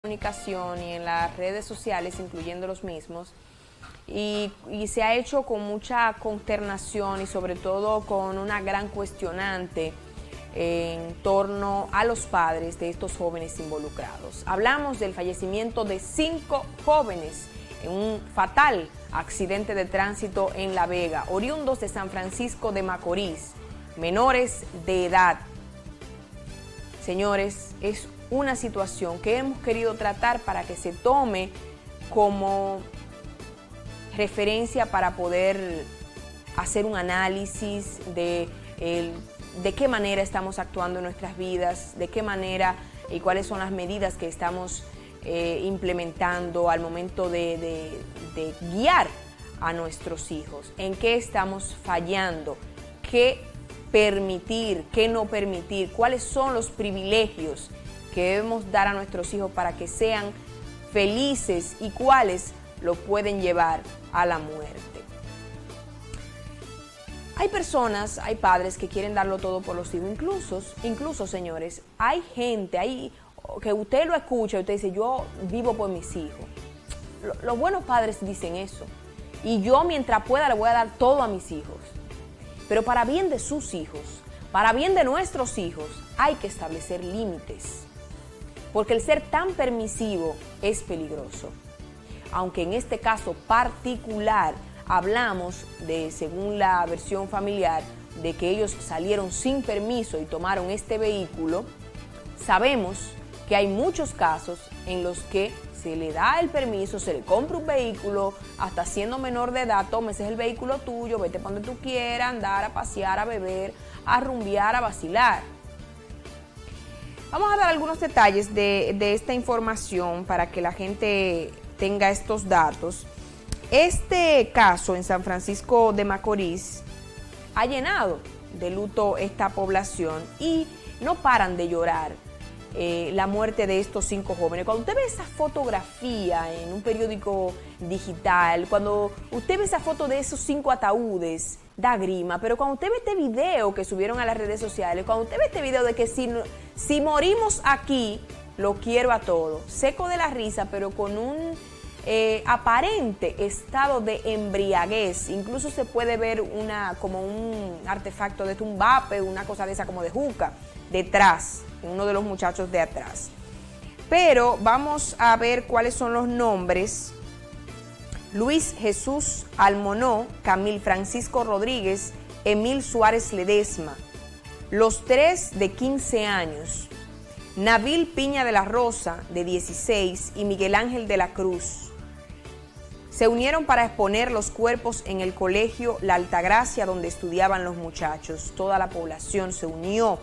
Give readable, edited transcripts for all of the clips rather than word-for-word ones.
Comunicación y en las redes sociales, incluyendo los mismos, y se ha hecho con mucha consternación y sobre todo con una gran cuestionante en torno a los padres de estos jóvenes involucrados. Hablamos del fallecimiento de 5 jóvenes en un fatal accidente de tránsito en La Vega, oriundos de San Francisco de Macorís, menores de edad. Señores, es una situación que hemos querido tratar para que se tome como referencia para poder hacer un análisis de qué manera estamos actuando en nuestras vidas, de qué manera y cuáles son las medidas que estamos implementando al momento de guiar a nuestros hijos, en qué estamos fallando, qué permitir, qué no permitir, cuáles son los privilegios que debemos dar a nuestros hijos para que sean felices y cuáles lo pueden llevar a la muerte. Hay personas, hay padres que quieren darlo todo por los hijos, incluso señores, hay gente, que usted lo escucha y usted dice, yo vivo por mis hijos. Los buenos padres dicen eso, y yo mientras pueda le voy a dar todo a mis hijos. Pero para bien de sus hijos, para bien de nuestros hijos, hay que establecer límites. Porque el ser tan permisivo es peligroso. Aunque en este caso particular hablamos de, según la versión familiar, de que ellos salieron sin permiso y tomaron este vehículo, sabemos que hay muchos casos en los que se le da el permiso, se le compra un vehículo, hasta siendo menor de edad, toma, ese es el vehículo tuyo, vete para donde tú quieras, andar, a pasear, a beber, a rumbear, a vacilar. Vamos a dar algunos detalles de esta información para que la gente tenga estos datos. Este caso en San Francisco de Macorís ha llenado de luto esta población y no paran de llorar la muerte de estos 5 jóvenes. Cuando usted ve esa fotografía en un periódico digital, cuando usted ve esa foto de esos 5 ataúdes, da grima, pero cuando usted ve este video que subieron a las redes sociales, cuando usted ve este video de que si morimos aquí, lo quiero a todo, seco de la risa, pero con un aparente estado de embriaguez, incluso se puede ver como un artefacto de un vape, una cosa de esa como de juca, detrás, uno de los muchachos de atrás. Pero vamos a ver cuáles son los nombres. Luis Jesús Almonó, Camil Francisco Rodríguez, Emil Suárez Ledesma, los 3 de 15 años, Nabil Piña de la Rosa, de 16, y Miguel Ángel de la Cruz. Se unieron para exponer los cuerpos en el colegio La Altagracia, donde estudiaban los muchachos. Toda la población se unió.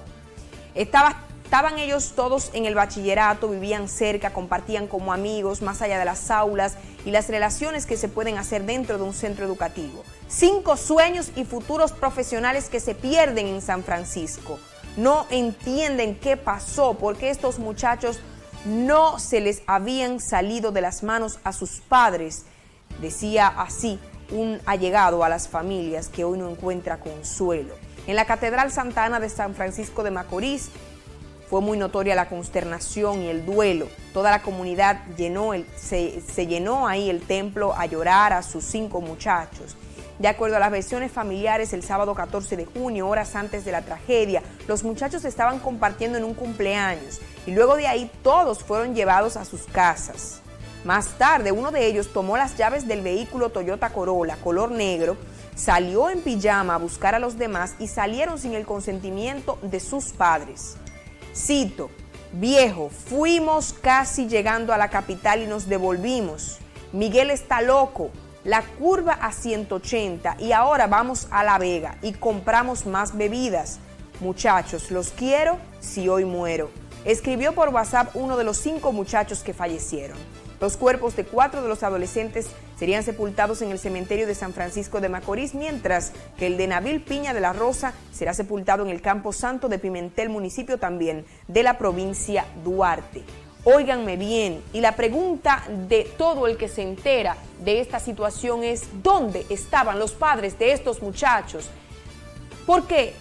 Estaban ellos todos en el bachillerato, vivían cerca, compartían como amigos, más allá de las aulas y las relaciones que se pueden hacer dentro de un centro educativo. 5 sueños y futuros profesionales que se pierden en San Francisco. No entienden qué pasó, porque estos muchachos no se les habían salido de las manos a sus padres. Decía así un allegado a las familias que hoy no encuentra consuelo. En la Catedral Santa Ana de San Francisco de Macorís fue muy notoria la consternación y el duelo. Toda la comunidad se llenó ahí el templo a llorar a sus 5 muchachos. De acuerdo a las versiones familiares, el sábado 14 de junio, horas antes de la tragedia, los muchachos estaban compartiendo en un cumpleaños y luego de ahí todos fueron llevados a sus casas. Más tarde, uno de ellos tomó las llaves del vehículo Toyota Corolla, color negro, salió en pijama a buscar a los demás y salieron sin el consentimiento de sus padres. Cito: viejo, fuimos casi llegando a la capital y nos devolvimos. Miguel está loco. La curva a 180 y ahora vamos a La Vega y compramos más bebidas. Muchachos, los quiero si hoy muero. Escribió por WhatsApp uno de los 5 muchachos que fallecieron. Los cuerpos de 4 de los adolescentes serían sepultados en el cementerio de San Francisco de Macorís, mientras que el de Nabil Piña de la Rosa será sepultado en el Campo Santo de Pimentel, municipio también de la provincia Duarte. Óiganme bien, y la pregunta de todo el que se entera de esta situación es: ¿dónde estaban los padres de estos muchachos? Porque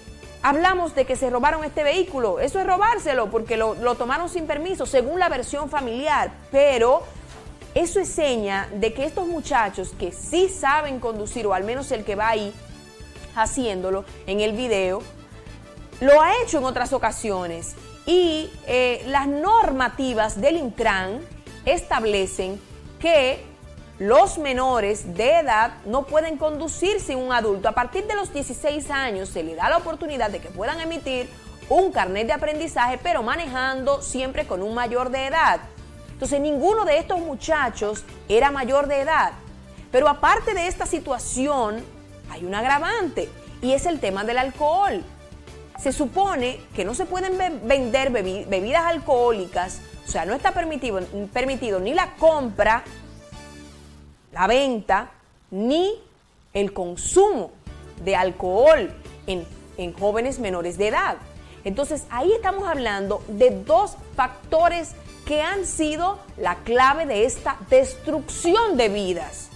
hablamos de que se robaron este vehículo. Eso es robárselo porque lo tomaron sin permiso, según la versión familiar. Pero eso es seña de que estos muchachos que sí saben conducir, o al menos el que va ahí haciéndolo en el video, lo ha hecho en otras ocasiones. Y las normativas del Intran establecen que los menores de edad no pueden conducir sin un adulto. A partir de los 16 años se le da la oportunidad de que puedan emitir un carnet de aprendizaje, pero manejando siempre con un mayor de edad. Entonces, ninguno de estos muchachos era mayor de edad. Pero aparte de esta situación, hay un agravante, y es el tema del alcohol. Se supone que no se pueden vender bebidas alcohólicas, o sea, no está permitido ni la compra, la venta, ni el consumo de alcohol en jóvenes menores de edad. Entonces, ahí estamos hablando de dos factores que han sido la clave de esta destrucción de vidas.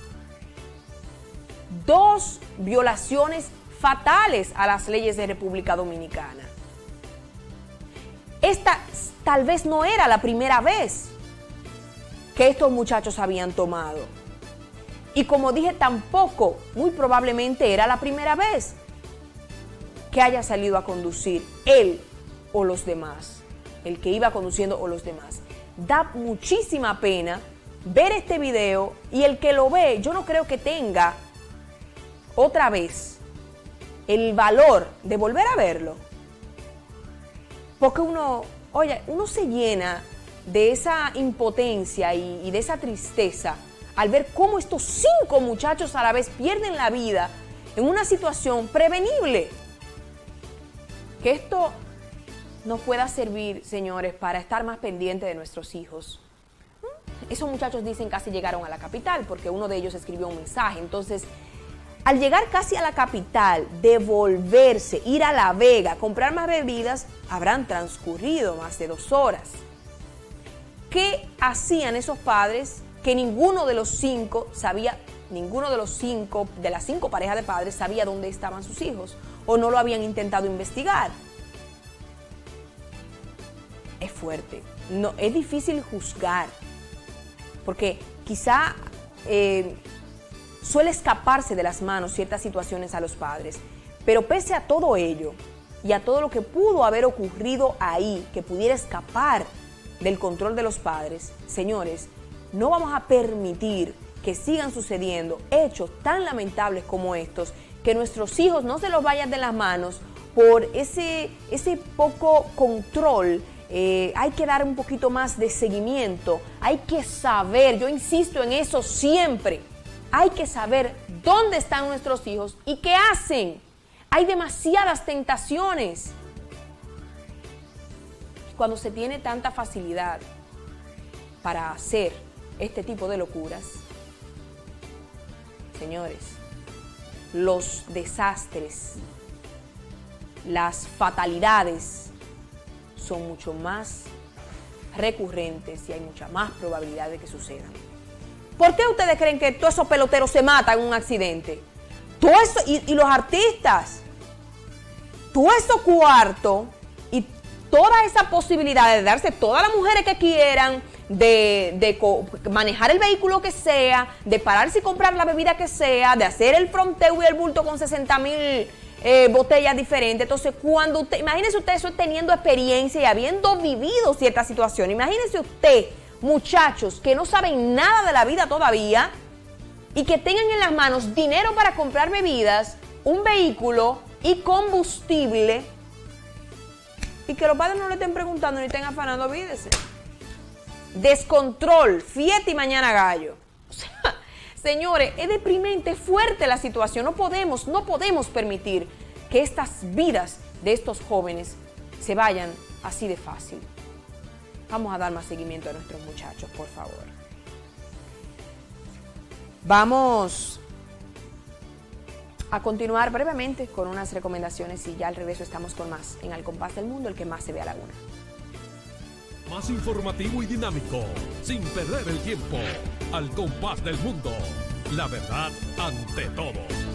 Dos violaciones fatales a las leyes de República Dominicana. Esta tal vez no era la primera vez que estos muchachos habían tomado. Y como dije, tampoco, muy probablemente era la primera vez que haya salido a conducir él o los demás, el que iba conduciendo o los demás. Da muchísima pena ver este video, y el que lo ve, yo no creo que tenga otra vez el valor de volver a verlo. Porque uno se llena de esa impotencia y de esa tristeza al ver cómo estos 5 muchachos a la vez pierden la vida en una situación prevenible. Que esto nos pueda servir, señores, para estar más pendientes de nuestros hijos. Esos muchachos dicen casi llegaron a la capital, porque uno de ellos escribió un mensaje. Entonces, al llegar casi a la capital, devolverse, ir a La Vega, comprar más bebidas, habrán transcurrido más de 2 horas. ¿Qué hacían esos padres que ninguno de los 5 sabía, de las 5 parejas de padres sabía dónde estaban sus hijos, o no lo habían intentado investigar? Es fuerte. No, es difícil juzgar, porque quizá suele escaparse de las manos ciertas situaciones a los padres, pero pese a todo ello y a todo lo que pudo haber ocurrido ahí, que pudiera escapar del control de los padres, señores, no vamos a permitir que sigan sucediendo hechos tan lamentables como estos, que nuestros hijos no se los vayan de las manos por ese poco control. Hay que dar un poquito más de seguimiento, hay que saber, yo insisto en eso siempre, hay que saber dónde están nuestros hijos y qué hacen. Hay demasiadas tentaciones. Cuando se tiene tanta facilidad para hacer este tipo de locuras, señores, los desastres, las fatalidades son mucho más recurrentes y hay mucha más probabilidad de que sucedan. ¿Por qué ustedes creen que todos esos peloteros se matan en un accidente? Todo eso, y los artistas, todo eso cuarto y toda esa posibilidad de darse todas las mujeres que quieran, de manejar el vehículo que sea, de pararse y comprar la bebida que sea, de hacer el fronteo y el bulto con 60,000 botellas diferentes. Entonces, cuando usted, imagínese usted eso teniendo experiencia y habiendo vivido cierta situación. Imagínese usted, muchachos que no saben nada de la vida todavía y que tengan en las manos dinero para comprar bebidas, un vehículo y combustible, y que los padres no le estén preguntando ni estén afanando, olvídese. Descontrol, fiesta y mañana gallo. O sea, señores, es deprimente, es fuerte la situación. No podemos permitir que estas vidas de estos jóvenes se vayan así de fácil. Vamos a dar más seguimiento a nuestros muchachos, por favor. Vamos a continuar brevemente con unas recomendaciones y ya al regreso estamos con más en Al Compás del Mundo, el que más se ve a la una. Más informativo y dinámico, sin perder el tiempo. Al Compás del Mundo, la verdad ante todo.